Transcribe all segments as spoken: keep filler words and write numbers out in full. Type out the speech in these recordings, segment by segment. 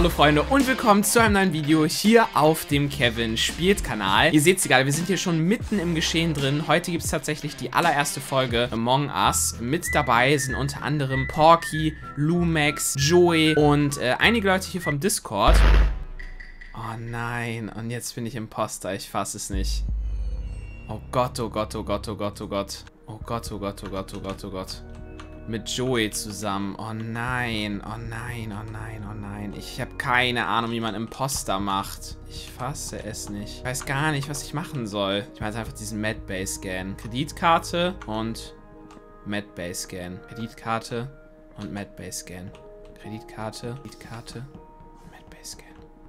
Hallo Freunde und willkommen zu einem neuen Video hier auf dem Kevin Spielt Kanal. Ihr seht es gerade, wir sind hier schon mitten im Geschehen drin. Heute gibt es tatsächlich die allererste Folge Among Us. Mit dabei sind unter anderem Porky, Lumex, Joey und äh, einige Leute hier vom Discord. Oh nein, und jetzt bin ich Imposter, ich fasse es nicht. Oh Gott, oh Gott, oh Gott, oh Gott, oh Gott. Oh Gott, oh Gott, oh Gott, oh Gott, oh Gott. Mit Joey zusammen. Oh nein, oh nein, oh nein, oh nein. Ich habe keine Ahnung, wie man Imposter macht. Ich fasse es nicht. Ich weiß gar nicht, was ich machen soll. Ich mache jetzt einfach diesen Medbay-Scan. Kreditkarte und Medbay-Scan. Kreditkarte und Medbay-Scan. Kreditkarte, Kreditkarte, Medbay-Scan.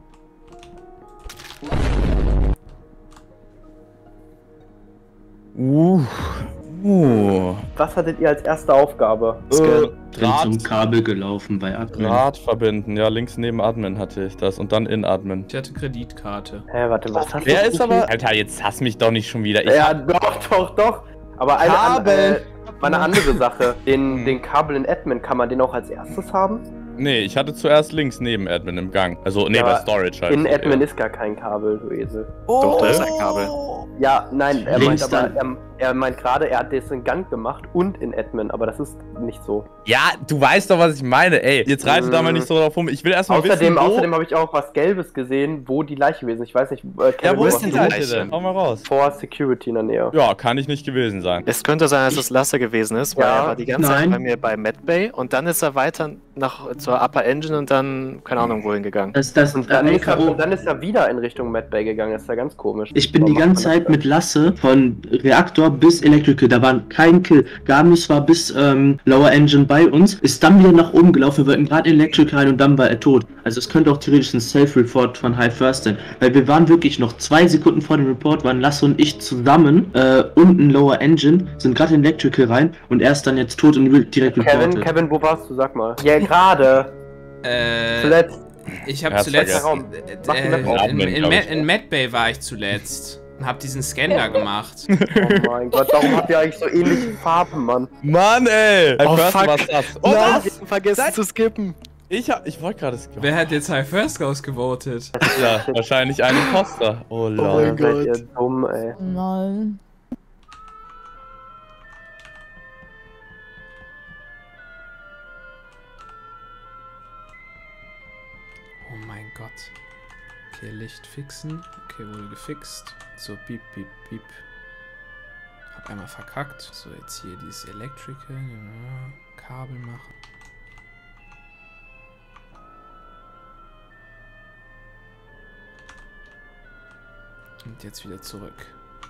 Uh. Uh. Was hattet ihr als erste Aufgabe? Äh, Bin zum Kabel gelaufen bei Admin. Draht verbinden, ja, links neben Admin hatte ich das und dann in Admin. Ich hatte Kreditkarte. Hä, warte, was hast du? Wer ist aber... Alter, jetzt hass mich doch nicht schon wieder. Ich Ja, doch, doch, doch. Aber eine, Kabel. An, äh, mal eine andere Sache. Den, den Kabel in Admin, kann man den auch als erstes haben? Nee, ich hatte zuerst links neben Admin im Gang. Also, nee, Ja, bei Storage halt. In Admin ja. ist gar kein Kabel, du Esel. Doch, da ist ein Kabel. Ja, nein, er Links meint aber, dann. er, er meint gerade, er hat das in Gang gemacht und in Admin, aber das ist nicht so. Ja, du weißt doch, was ich meine, ey. Jetzt reite Mm. da mal nicht so drauf rum. Ich will erstmal Außerdem, wissen, wo... außerdem habe ich auch was Gelbes gesehen, wo die Leiche gewesen ist. Ich weiß nicht, äh, Kevin, Ja, wo ist hast die du- Leiche denn? Hau mal raus. Vor Security in der Nähe. Ja, kann ich nicht gewesen sein. Es könnte sein, dass es Lasse gewesen ist, weil Ja. er war die ganze Zeit Nein. bei mir bei Medbay und dann ist er weiter nach zur Upper Engine und dann, keine Ahnung, wohin gegangen. Das, das, Und dann, äh, ist er, K O. und dann ist er wieder in Richtung Medbay gegangen, das ist ja ganz komisch. Ich bin die Warum ganze macht man Zeit das mit Lasse von Reaktor bis Electrical, da war kein Kill. Gamis war bis ähm, Lower Engine bei uns, ist dann wieder nach oben gelaufen, wir wollten gerade in Electrical rein und dann war er tot. Also es könnte auch theoretisch ein Self-Report von High First sein, weil wir waren wirklich noch zwei Sekunden vor dem Report, waren Lasse und ich zusammen äh, unten Lower Engine, sind gerade in Electrical rein und er ist dann jetzt tot und will direkt Kevin, reportet. Kevin, wo warst du? Sag mal. Ja, gerade. Äh... Zuletzt. Ich habe Er hat's zuletzt vergessen. äh, Mach die äh, Map auf. in, in, glaub Ma- ich. in Medbay war ich zuletzt und habe diesen Scan da gemacht. Oh mein Gott, warum habt ihr eigentlich so ähnliche Farben, Mann? Mann, ey! Oh, First fuck. war's das. Oh, Nein, was? wir haben vergessen zu skippen. Ich hab... Ich wollte gerade... skippen. Wer hat jetzt High First ausgevotet? Ja, wahrscheinlich ein Imposter. Oh, Oh lol. mein Gott. Seid ihr dumm, ey. Nein. Oh mein Gott. Okay, Licht fixen. Okay, wurde gefixt. So, piep, piep, piep. Hab einmal verkackt. So, jetzt hier dieses Electrical. Ja, Kabel machen. Und jetzt wieder zurück.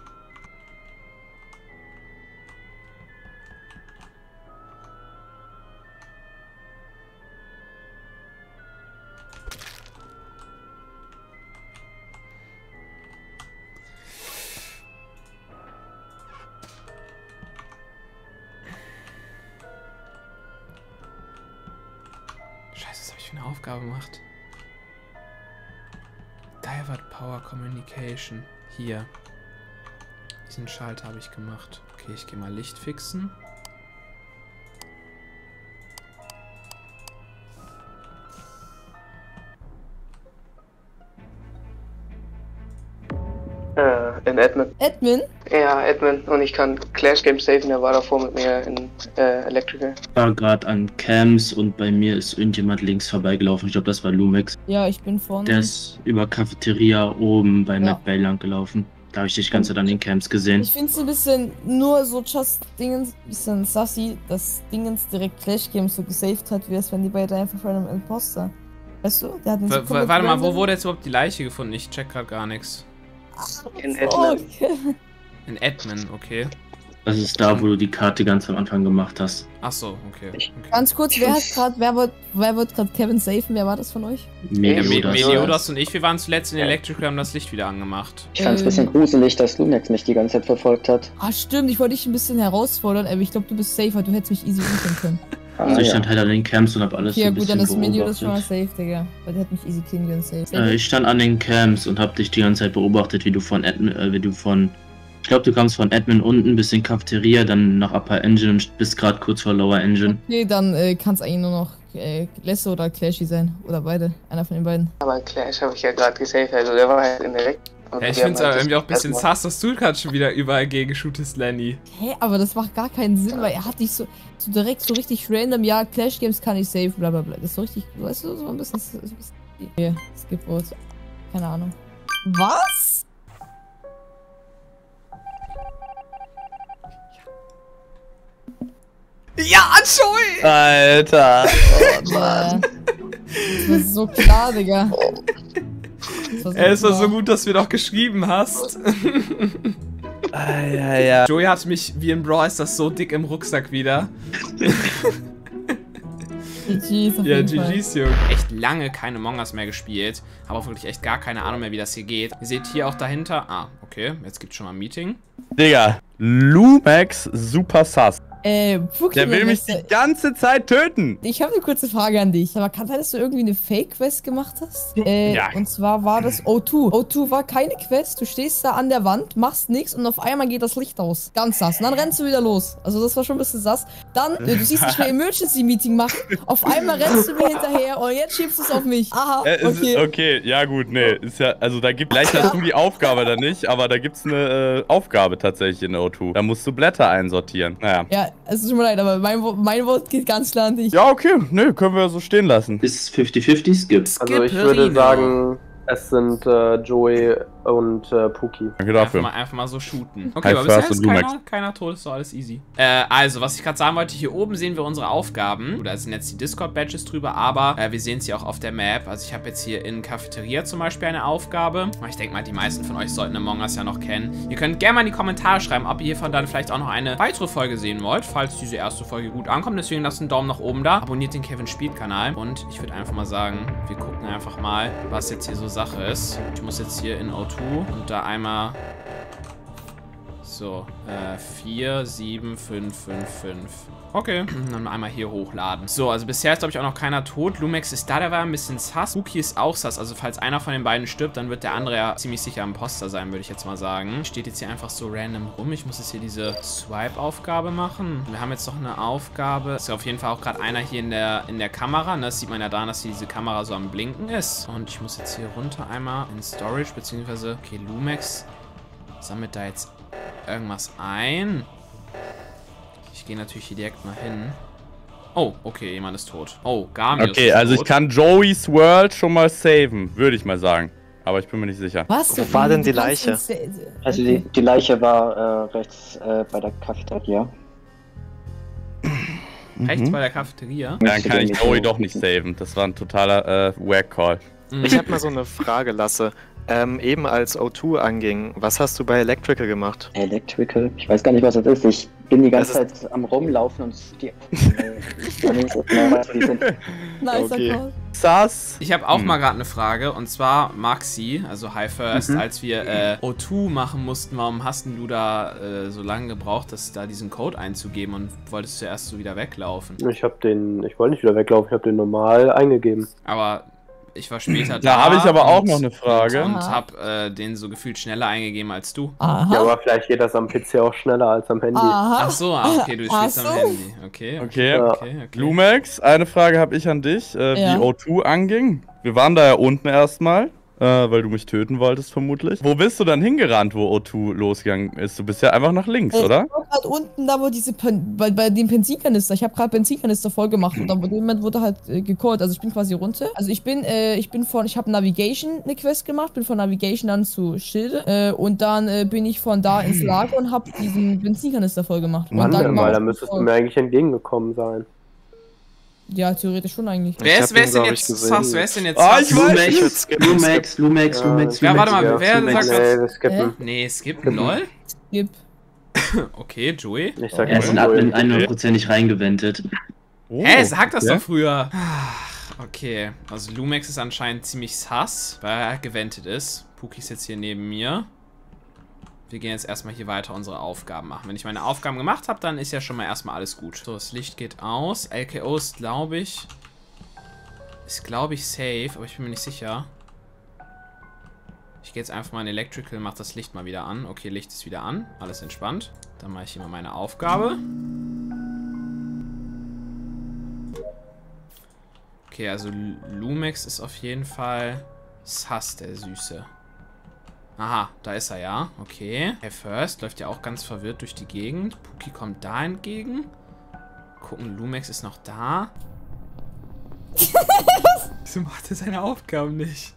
Scheiße, was habe ich für eine Aufgabe gemacht? Divert Power Communication. Hier. Diesen Schalter habe ich gemacht. Okay, ich gehe mal Licht fixen. Äh, in Admin. Admin? Ja, Admin. Und ich kann Clash Game safen, der war davor mit mir in äh, Electrical. Ich war gerade an Cams und bei mir ist irgendjemand links vorbeigelaufen. Ich glaube, das war Lumex. Ja, ich bin vorne. Der ist über Cafeteria oben bei Ja. Medbay lang gelaufen. Da habe ich dich die ganze Zeit an den Camps gesehen. Ich finde es ein bisschen nur so just Dingens, bisschen sassy, dass Dingens direkt Clash Games so gesaved hat, wie es wenn die beide einfach von einem Imposter. Weißt du? Der hat den so W komplett warte mal, wo random- wurde jetzt überhaupt die Leiche gefunden? Ich check gerade gar nichts. In Oh, Admin. okay. In Admin, okay. Das ist da, wo du die Karte ganz am Anfang gemacht hast. Ach so, okay. okay. Ganz kurz, wer hat gerade, wer wird, wer wird gerade Kevin safen? Wer war das von euch? Ja, Meliodas. Me das- Meliodas und ich, wir waren zuletzt in Electrical, haben das Licht wieder angemacht. Ich fand's ein Ähm. bisschen gruselig, dass Lumex mich die ganze Zeit verfolgt hat. Ah, stimmt, ich wollte dich ein bisschen herausfordern, aber ich glaube, du bist safer, du hättest mich easy umbringen können. Ah, Also ich ja. stand halt an den Camps und hab alles Ja so ein gut, bisschen dann ist Meliodas schon mal beobachtet. safe, Digga. Weil der hat mich easy killen können, safe. Äh, ich stand an den Camps und hab dich die ganze Zeit beobachtet, wie du von Admin, äh, wie du von Ich glaube, du kamst von Admin unten bis in Cafeteria, dann nach Upper Engine und bist gerade kurz vor Lower Engine. Okay, dann äh, kann es eigentlich nur noch äh, Lesso oder Clashy sein. Oder beide. Einer von den beiden. Aber Clash habe ich ja gerade gesaved, also der war halt in der Weg. Ja, ich finde es aber irgendwie auch ein bisschen sass, dass du gerade schon wieder überall gegen shootest, Lenny. Hä, aber das macht gar keinen Sinn, weil er hat dich so, so direkt so richtig random, ja, Clash Games kann ich save, bla bla bla. Das ist so richtig, weißt du, so ein bisschen... So ein bisschen hier, Skip Vote. Keine Ahnung. Was? Ja, Joey! Alter. Oh Mann. Das war so klar, Digga. Das war so, Ey, es war klar. so gut, dass du doch geschrieben hast. Ah, ja, ja. Joey hat mich wie in Brawl ist das so dick im Rucksack wieder. G G's auf Ja, jeden G Fall. G's, Junge. Echt lange keine Among Us mehr gespielt. Habe auch wirklich echt gar keine Ahnung mehr, wie das hier geht. Ihr seht hier auch dahinter. Ah, okay. Jetzt gibt's schon mal ein Meeting. Digga, Lumax super sass. Äh, Puki, Der will mich die ganze Zeit töten. Ich habe eine kurze Frage an dich. Aber kann sein, dass du irgendwie eine Fake-Quest gemacht hast? Äh, Ja. Und zwar war das O zwei. O zwei war keine Quest. Du stehst da an der Wand, machst nichts und auf einmal geht das Licht aus. Ganz sass. Und dann rennst du wieder los. Also das war schon ein bisschen sass. Dann, äh, du siehst, ich will Emergency-Meeting machen. Auf einmal rennst du mir hinterher und jetzt schiebst du es auf mich. Aha, Äh, ist, okay. okay, ja gut, nee, ist ja, also da gibt, vielleicht hast du die Aufgabe da nicht, aber da gibt's eine äh, Aufgabe tatsächlich in O zwei. Da musst du Blätter einsortieren. Naja. Ja, es tut mir leid, aber mein, Wo- mein Wort geht ganz klar an dich. Ja, okay, nee, können wir so stehen lassen. Ist fifty fifty Skip. Also ich würde sagen, es sind äh, Joey und äh, Puki. Danke Einfach dafür. mal, einfach mal so shooten. Okay, High aber bisher First ist und Lumax. keiner, keiner tot, ist doch alles easy. Äh, also, was ich gerade sagen wollte, hier oben sehen wir unsere Aufgaben. Oder sind jetzt die Discord-Badges drüber, aber äh, wir sehen sie auch auf der Map. Also ich habe jetzt hier in Cafeteria zum Beispiel eine Aufgabe. Ich denke mal, die meisten von euch sollten Among Us ja noch kennen. Ihr könnt gerne mal in die Kommentare schreiben, ob ihr hiervon dann vielleicht auch noch eine weitere Folge sehen wollt, falls diese erste Folge gut ankommt. Deswegen lasst einen Daumen nach oben da. Abonniert den Kevin Spielt Kanal. Und ich würde einfach mal sagen, wir gucken einfach mal, was jetzt hier so Sache ist. Ich muss jetzt hier in O zwei und da einmal so, äh, vier, sieben, fünf, fünf, fünf. Okay, dann einmal hier hochladen. So, also bisher ist, glaube ich, auch noch keiner tot. Lumax ist da, der war ein bisschen sass. Puki ist auch sass. Also falls einer von den beiden stirbt, dann wird der andere ja ziemlich sicher Imposter sein, würde ich jetzt mal sagen. Steht jetzt hier einfach so random rum. Ich muss jetzt hier diese Swipe-Aufgabe machen. Wir haben jetzt noch eine Aufgabe. Ist ja auf jeden Fall auch gerade einer hier in der, in der Kamera. Ne? Das sieht man ja daran, dass diese Kamera so am Blinken ist. Und ich muss jetzt hier runter einmal in Storage, beziehungsweise, okay, Lumax sammelt da jetzt irgendwas ein. Ich gehe natürlich hier direkt mal hin. Oh, okay, jemand ist tot. Oh, Gamius Okay, ist also tot. ich kann Joey's World schon mal saven, würde ich mal sagen. Aber ich bin mir nicht sicher. Was? Wo war denn die Du kannst Leiche? ins- äh, Also okay. die, die Leiche war äh, rechts äh, bei der Cafeteria. Rechts bei der Cafeteria. Dann kann ich Joey doch nicht saven. Das war ein totaler äh, Wack-Call. Ich habe mal so eine Frage, Lasse. Ähm, eben als O zwei anging, was hast du bei Electrical gemacht? Electrical? Ich weiß gar nicht, was das ist. Ich bin die ganze Das Zeit am Rumlaufen und die. äh, nicht so genau weiß, wo die sind. Nicer Okay. Call. Sass. Ich habe auch Hm. mal gerade eine Frage. Und zwar, Maxi, also High First, Mhm. als wir äh, O zwei machen mussten, warum hast denn du da äh, so lange gebraucht, das, da diesen Code einzugeben und wolltest du erst so wieder weglaufen? Ich habe den, ich wollte nicht wieder weglaufen, ich habe den normal eingegeben. Aber ich war später da. Da habe ich aber auch und- noch eine Frage. Und Aha. habe äh, den so gefühlt schneller eingegeben als du. Aha. Ja, aber vielleicht geht das am P C auch schneller als am Handy. Aha. Ach so, ah, okay, du Ach spielst am so. Handy. Okay, okay, Okay. Ja. okay. okay. Lumax, eine Frage habe ich an dich, äh, Ja. wie O zwei anging. Wir waren da ja unten erstmal, äh, weil du mich töten wolltest vermutlich. Wo bist du dann hingerannt, wo O zwei losgegangen ist? Du bist ja einfach nach links, Äh, oder? Ich war gerade unten, da wo diese, Pen bei, bei dem Benzinkanister, ich habe gerade Benzinkanister voll gemacht und dann in dem Moment wurde halt äh, gecallt, also ich bin quasi runter. Also ich bin, äh, ich bin von, ich habe Navigation eine Quest gemacht, bin von Navigation dann zu Schilde äh, und dann äh, bin ich von da ins Lager und habe diesen Benzinkanister voll gemacht. Und Mann, dann war weil da es müsstest du voll. mir eigentlich entgegengekommen sein. Ja, theoretisch schon eigentlich. Wer Ich ist, hab wer ihn, ist denn glaub ich, jetzt gesehen. Sass? Wer ist denn jetzt Ah, Sass? ich weiß. Ich würd Lumax, skippen, Lumax, Lumax, Ja. Lumax, Ja, warte Lumax. mal, wer Lumax. sagt Nee, jetzt? wir skippen. Nee, skippen, lol. Skip. Okay, Joey. Ich sag Er ist in immer Admin Joey. hundertprozentig reingewendet. Oh, Hä, sag das okay. doch früher. Okay, also Lumax ist anscheinend ziemlich sass, weil er gewendet ist. Puki ist jetzt hier neben mir. Wir gehen jetzt erstmal hier weiter unsere Aufgaben machen. Wenn ich meine Aufgaben gemacht habe, dann ist ja schon mal erstmal alles gut. So, das Licht geht aus. L K O ist, glaube ich... Ist, glaube ich, safe, aber ich bin mir nicht sicher. Ich gehe jetzt einfach mal in Electrical, mach das Licht mal wieder an. Okay, Licht ist wieder an. Alles entspannt. Dann mache ich hier mal meine Aufgabe. Okay, also Lumex ist auf jeden Fall Sass, der Süße. Aha, da ist er ja. Okay. Hey, First läuft ja auch ganz verwirrt durch die Gegend. Puki kommt da entgegen. Gucken, Lumex ist noch da. Wieso macht er seine Aufgaben nicht?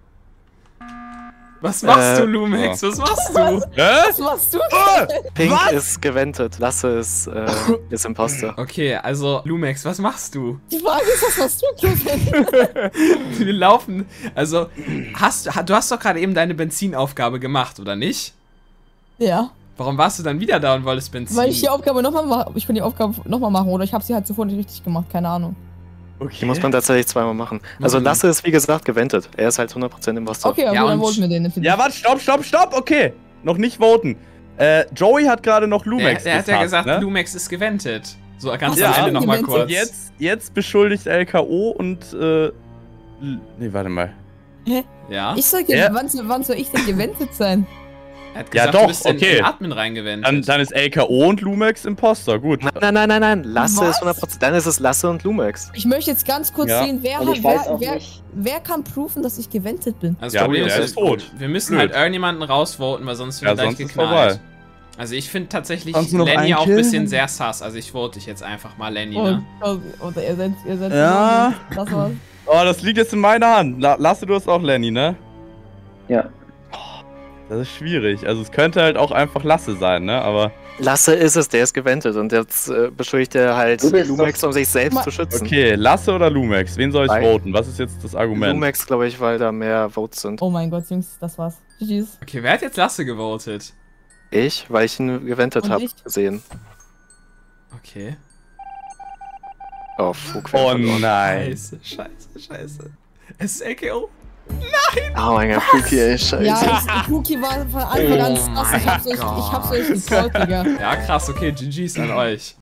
Was machst Äh, du, Lumex? Was machst du? Hä? Was machst du? Pink Was? ist gewendet. Lasse ist, äh, ist Imposter. Okay, also Lumex, was machst du? Die Frage ist, was machst du, Kevin? Wir laufen. Also, hast du du hast doch gerade eben deine Benzinaufgabe gemacht, oder nicht? Ja. Warum warst du dann wieder da und wolltest Benzin? Weil ich die Aufgabe nochmal mache. Ich kann die Aufgabe nochmal machen oder ich habe sie halt zuvor nicht richtig gemacht, keine Ahnung. Okay. Die muss man tatsächlich zweimal machen. Also Mhm. Lasse ist wie gesagt gewendet. Er ist halt hundert Prozent Imposter. Okay, aber Ja, dann und- wollten wir den natürlich. Ja, warte, stopp, stopp, stopp, okay. Noch nicht voten. Äh, Joey hat gerade noch der, Lumex der hat ja gefasst, gesagt, ne? Lumex ist gewendet. So, ganz Was am ist Ende denn nochmal gewendet? kurz. Und jetzt, jetzt beschuldigt L K O und, äh, L- nee, warte mal. Ja? Ich sag Ja. ja, wann, soll- wann soll ich denn gewendet sein? Er hat Ja, gesagt, doch, du bist in, okay. in Admin reingewendet. Dann, dann ist L K O und Lumex Imposter, gut. Nein, nein, nein, nein, nein. Lasse Was? ist hundert Prozent. Dann ist es Lasse und Lumex. Ich möchte jetzt ganz kurz Ja. sehen, wer, Und hat, ich weiß wer, auch wer, nicht. wer kann proven, dass ich gewendet bin? Also Ja, Problem der ist, ist tot. wir müssen Blöd. halt irgendjemanden rausvoten, weil sonst wird Ja, gleich sonst ist geknallt. vorbei. Also ich finde tatsächlich Kannst du noch Lenny einen auch ein killen? bisschen sehr sass. Also ich vote dich jetzt einfach mal Lenny, ne? Und, oder ihr seid, ihr seid Ja. Das war's. Oh, das liegt jetzt in meiner Hand. La Lasse, du hast auch Lenny, ne? Ja. Das ist schwierig. Also es könnte halt auch einfach Lasse sein, ne? Aber Lasse ist es, der ist gewendet. Und jetzt äh, beschuldigt er halt Du bist Lumex, um sich selbst Ma- zu schützen. okay, Lasse oder Lumex? Wen soll ich Weil- voten? Was ist jetzt das Argument? Lumex, glaube ich, weil da mehr Votes sind. Oh mein Gott, Jungs, das war's. G G's. Okay, wer hat jetzt Lasse gewotet? Ich, weil ich ihn gewendet Und habe, ich? gesehen. Okay. Oh, fuck. Oh nein. Scheiße, scheiße, scheiße. Es ist L K O. Oh mein Gott, Fuki, ey, scheiße. Ja, ich, die Cookie war von Anfang an Oh sass. Ich hab's euch, ich hab's euch gecallt, Digga. Ja, krass, okay, G G's an euch.